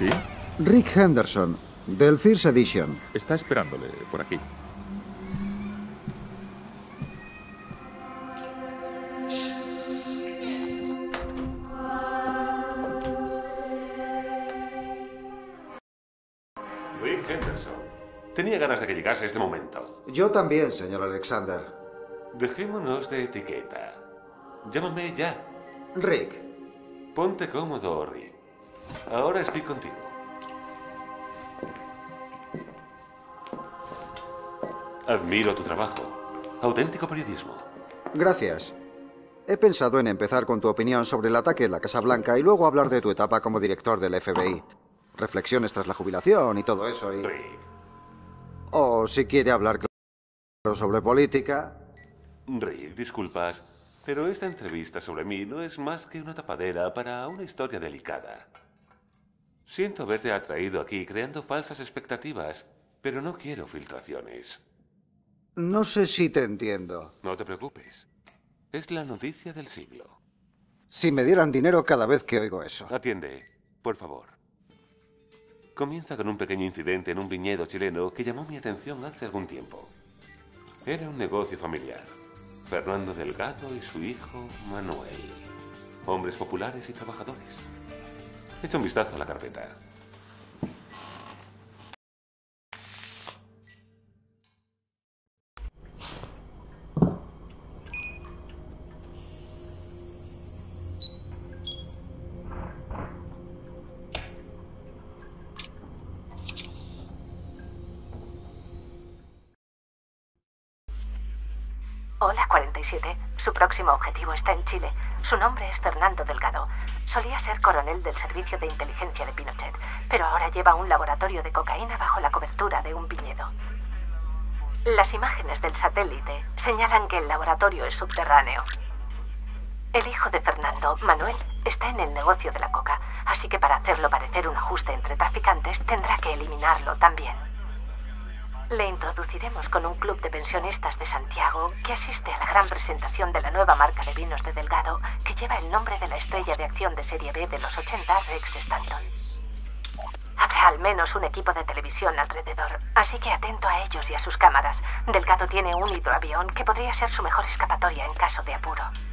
¿Sí? Rick Henderson, del First Edition. Está esperándole por aquí. Rick Henderson. Tenía ganas de que llegase este momento. Yo también, señor Alexander. Dejémonos de etiqueta. Llámame ya. Rick. Ponte cómodo, Rick. Ahora estoy contigo. Admiro tu trabajo. Auténtico periodismo. Gracias. He pensado en empezar con tu opinión sobre el ataque en la Casa Blanca y luego hablar de tu etapa como director del FBI. Reflexiones tras la jubilación y todo eso y... Rick. O si quiere hablar claro sobre política... Rick, disculpas, pero esta entrevista sobre mí no es más que una tapadera para una historia delicada. Siento haberte atraído aquí creando falsas expectativas, pero no quiero filtraciones. No sé si te entiendo. No te preocupes. Es la noticia del siglo. Si me dieran dinero cada vez que oigo eso. Atiende, por favor. Comienza con un pequeño incidente en un viñedo chileno que llamó mi atención hace algún tiempo. Era un negocio familiar. Fernando Delgado y su hijo Manuel. Hombres populares y trabajadores. Echa un vistazo a la carpeta. Hola, 47. Su próximo objetivo está en Chile. Su nombre es Fernando Delgado. Solía ser coronel del Servicio de Inteligencia de Pinochet, pero ahora lleva un laboratorio de cocaína bajo la cobertura de un viñedo. Las imágenes del satélite señalan que el laboratorio es subterráneo. El hijo de Fernando, Manuel, está en el negocio de la coca, así que para hacerlo parecer un ajuste entre traficantes tendrá que eliminarlo también. Le introduciremos con un club de pensionistas de Santiago que asiste a la gran presentación de la nueva marca de vinos de Delgado que lleva el nombre de la estrella de acción de serie B de los 80, Rex Stanton. Habrá al menos un equipo de televisión alrededor, así que atento a ellos y a sus cámaras. Delgado tiene un hidroavión que podría ser su mejor escapatoria en caso de apuro.